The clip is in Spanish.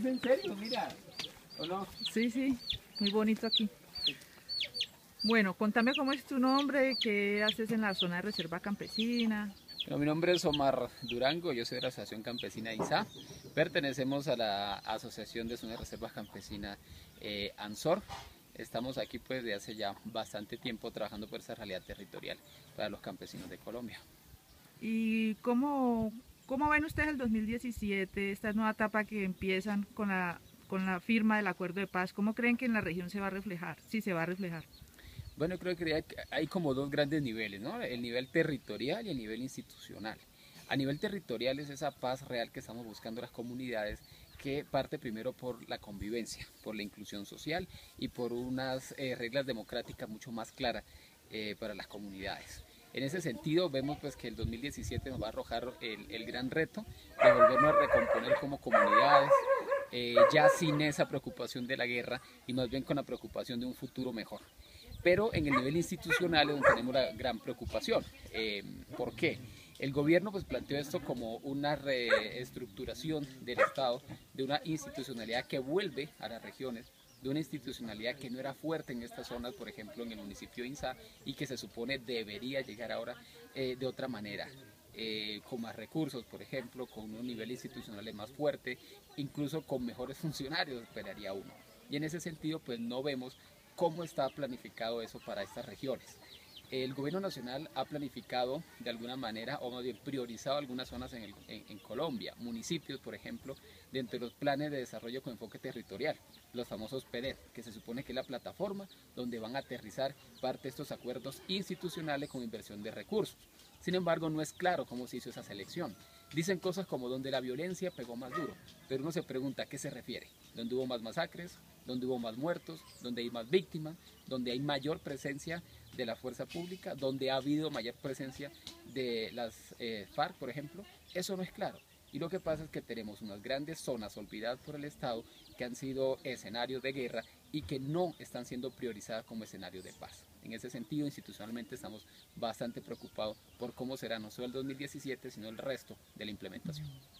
¿Es en serio? Mira, ¿o no? Sí, sí, muy bonito aquí. Bueno, contame cómo es tu nombre, qué haces en la zona de reserva campesina. Bueno, mi nombre es Omar Durango, yo soy de la Asociación Campesina ISA. Pertenecemos a la Asociación de Zonas de Reservas Campesinas ANSOR. Estamos aquí pues de hace ya bastante tiempo trabajando por esa realidad territorial para los campesinos de Colombia. ¿Y cómo ven ustedes el 2017, esta nueva etapa que empiezan con la firma del acuerdo de paz? ¿Cómo creen que en la región se va a reflejar? Sí, se va a reflejar. Bueno, creo que hay como dos grandes niveles, ¿no? El nivel territorial y el nivel institucional. A nivel territorial es esa paz real que estamos buscando las comunidades, que parte primero por la convivencia, por la inclusión social y por unas reglas democráticas mucho más claras para las comunidades. En ese sentido vemos pues que el 2017 nos va a arrojar el gran reto de volvernos a recomponer como comunidades, ya sin esa preocupación de la guerra y más bien con la preocupación de un futuro mejor. Pero en el nivel institucional es donde tenemos la gran preocupación. ¿Por qué? El gobierno pues planteó esto como una reestructuración del Estado, de una institucionalidad que vuelve a las regiones, de una institucionalidad que no era fuerte en estas zonas, por ejemplo en el municipio de Inzá, y que se supone debería llegar ahora de otra manera. Con más recursos, por ejemplo, con un nivel institucional más fuerte, incluso con mejores funcionarios, esperaría uno. Y en ese sentido, pues no vemos cómo está planificado eso para estas regiones. El gobierno nacional ha planificado de alguna manera, o más bien priorizado algunas zonas en Colombia, municipios, por ejemplo, dentro de los planes de desarrollo con enfoque territorial, los famosos PEDET, que se supone que es la plataforma donde van a aterrizar parte de estos acuerdos institucionales con inversión de recursos. Sin embargo, no es claro cómo se hizo esa selección. Dicen cosas como donde la violencia pegó más duro, pero uno se pregunta a qué se refiere. ¿Dónde hubo más masacres? ¿Dónde hubo más muertos? ¿Dónde hay más víctimas? ¿Dónde hay mayor presencia de la fuerza pública? ¿Dónde ha habido mayor presencia de las FARC, por ejemplo? Eso no es claro. Y lo que pasa es que tenemos unas grandes zonas olvidadas por el Estado que han sido escenarios de guerra y que no están siendo priorizadas como escenarios de paz. En ese sentido, institucionalmente estamos bastante preocupados por cómo será no solo el 2017, sino el resto de la implementación.